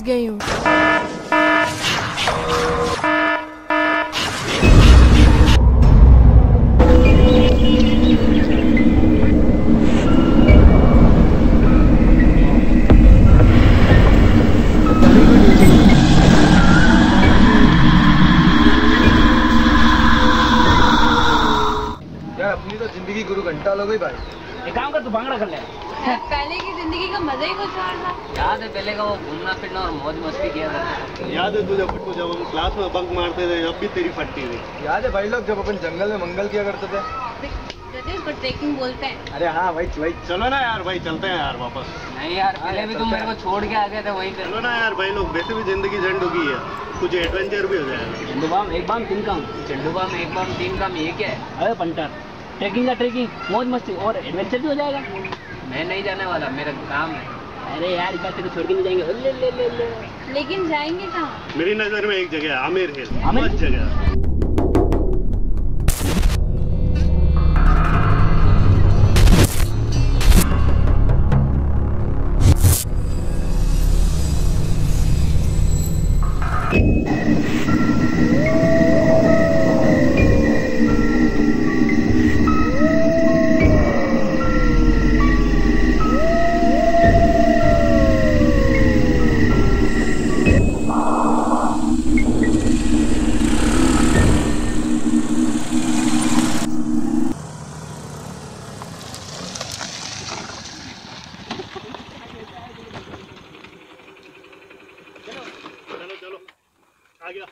गई हूँ। यार अपनी तो जिंदगी गुरु घंटा लो गई भाई। एक काम कर, तू भांगड़ा कर ले। पहले की जिंदगी का मजा ही कुछ और था। याद है पहले का वो घूमना फिरना और मौज मस्ती किया करते। याद है तुझे फट्टू जब हम क्लास में बंक मारते थे, अब भी तेरी फटती थी। याद है भाई लोग जब अपन जंगल में मंगल किया करते थे। इसको ट्रेकिंग बोलते हैं। अरे हाँ भाई चलो ना यार भाई, चलते हैं यार वापस। नहीं यार, पहले भी तुम मेरे को छोड़ के आ गए थे वहीं पे। चलो ना यार भाई लोग, वैसे भी जिंदगी झंड हो गई है, कुछ एडवेंचर भी हो जाएगा। झंडू बाम एक बाम तीन काम, झंडू बाम एक बाम तीन काम, ये क्या है? अरे पंटर, ट्रेकिंग का ट्रेकिंग, मौज मस्ती और एडवेंचर भी हो जाएगा। मैं नहीं जाने वाला, मेरा काम है। अरे यार इस बात को छोड़ के नहीं जाएंगे। ले ले ले ले। लेकिन जाएंगे कहाँ? मेरी नजर में एक जगह है, आमिर हिल। आमिर? मस्त जगह है। चलो आ गया।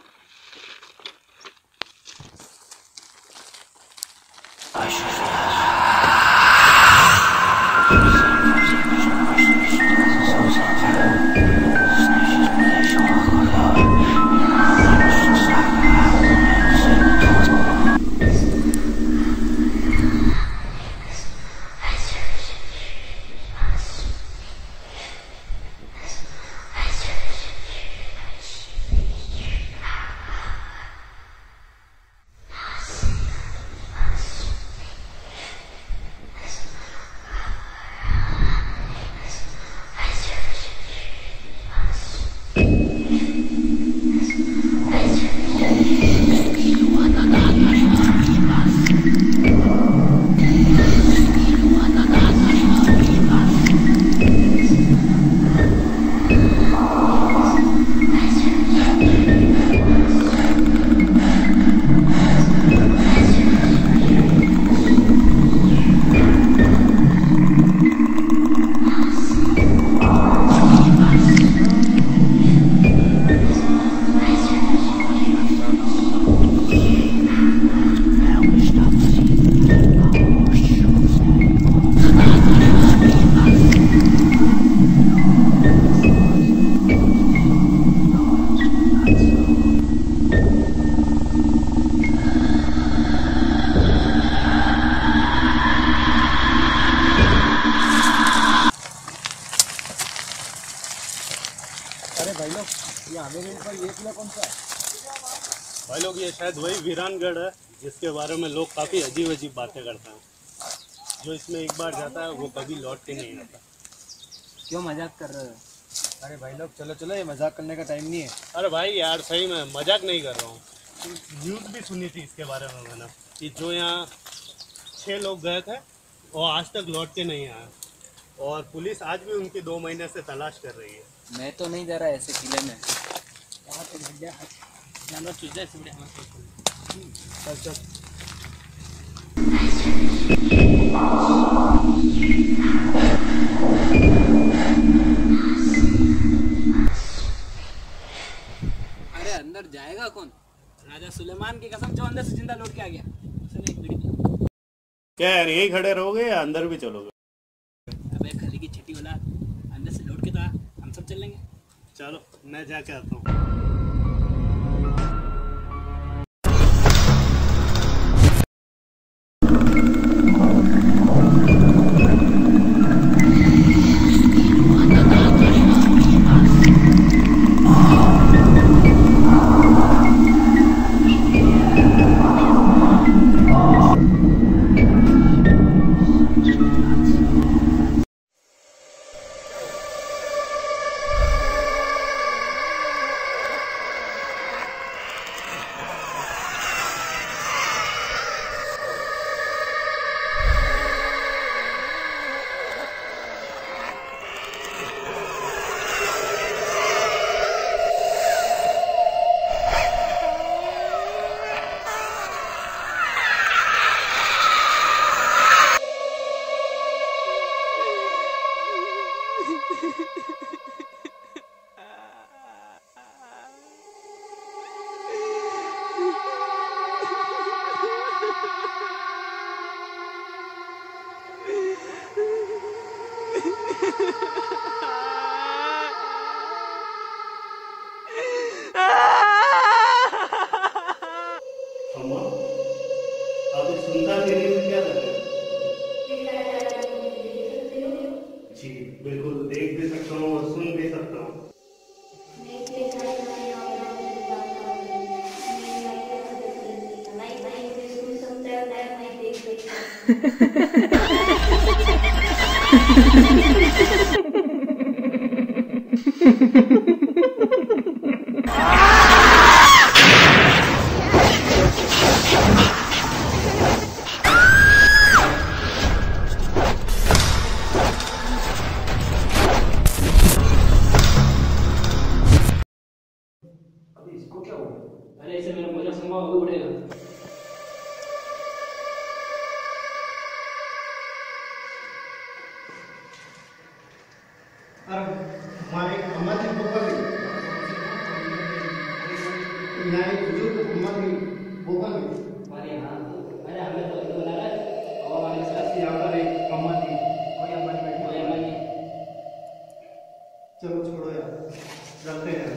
अरे भाई लोग ये आमिर हिल पर ये किला कौन सा है? भाई लोग ये शायद वही वीरानगढ़ है जिसके बारे में लोग काफ़ी अजीब अजीब बातें करते हैं। जो इसमें एक बार जाता है वो कभी लौट के नहीं आता। क्यों मजाक कर रहे हो? अरे भाई लोग चलो चलो, ये मजाक करने का टाइम नहीं है। अरे भाई यार सही में मजाक नहीं कर रहा हूँ। न्यूज़ भी सुनी थी इसके बारे में मैंने, कि जो यहाँ 6 लोग गए थे वो आज तक लौट के नहीं आए, और पुलिस आज भी उनकी 2 महीने से तलाश कर रही है। मैं तो नहीं जा रहा ऐसे किले में। चल चल। अरे अंदर जाएगा कौन? राजा सुलेमान की कसम, जो अंदर से जिंदा लौट के आ गया। सुन एक वीडियो। क्या यार यही खड़े रहोगे या अंदर भी चलोगे? अबे खली की छिटी वाला, अंदर से लौट के तो हम सब चल लेंगे। चलो मैं जाके आता हूँ। इसको क्या हुआ? अरे इसे मेरा मोजा संभा उड़ेगा। हमारे अम्मा जी बोपा गई यहाँ एक बुजुर्ग अम्मा जी बोपा गई हमारे यहाँ अरे हमें तो बना रहा है और हमारे साथ यहाँ पर एक अम्मा जी और अम्मा जी बैठी अम्मा जी चलो छोड़ो यार चलते हैं।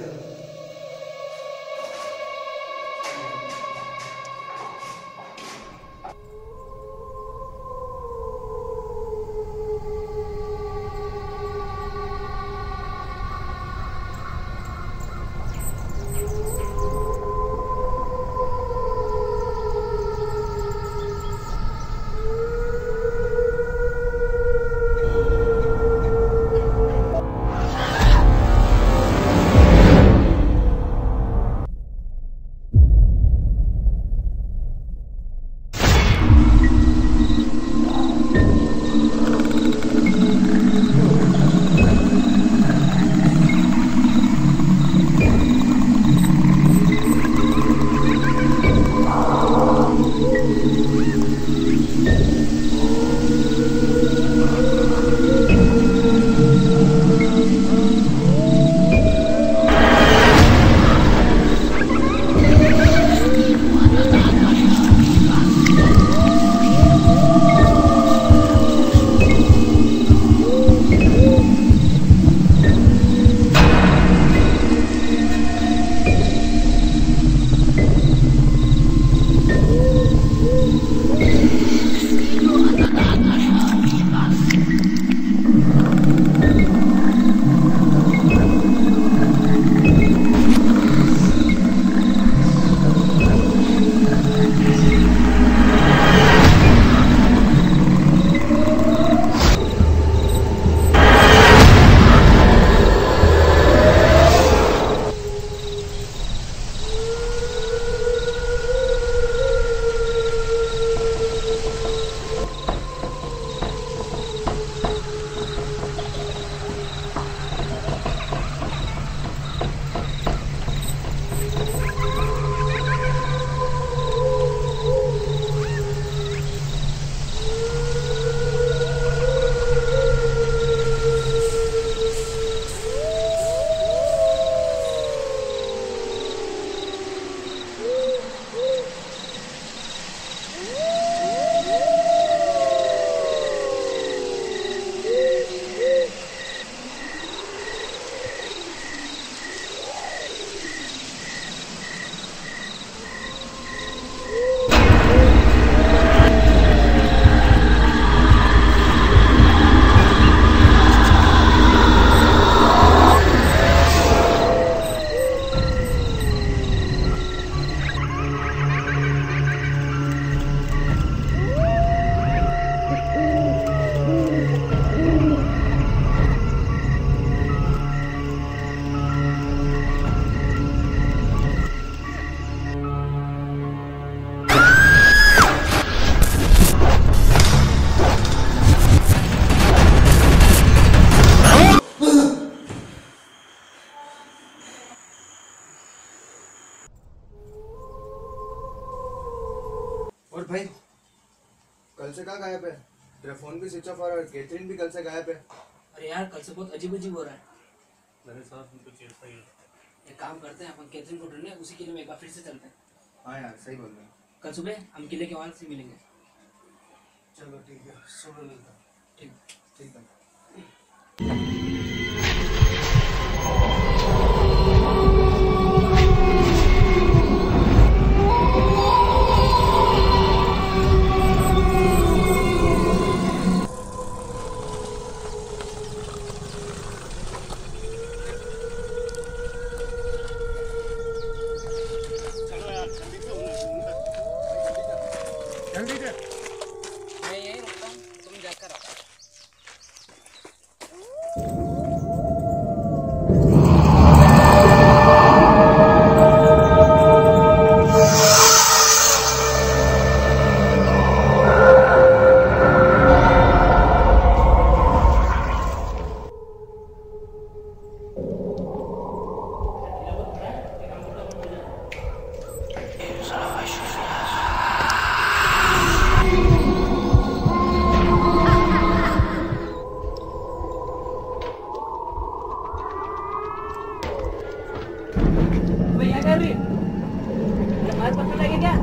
और भाई कल से कहाँ गायब है? तेरा फोन भी स्विच ऑफ और कैथरीन भी कल से गायब है। अरे यार कल से बहुत अजीब अजीब हो रहा है। मेरे साथ भी कुछ ऐसा ही है। एक काम करते हैं अपन कैथरीन को ढूंढने उसी किले में एक बार फिर से चलते हैं। हाँ यार सही बोल रहे हैं। कल सुबह हम किले के वहां से मिलेंगे। चलो ठीक है, सुबह मिलता है। ठीक ठीक है। क्या कर रही है? हमारे पास लगे क्या?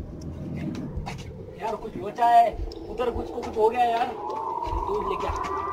यार कुछ बचा है उधर, कुछ को कुछ हो गया यार, दूध लेके आ।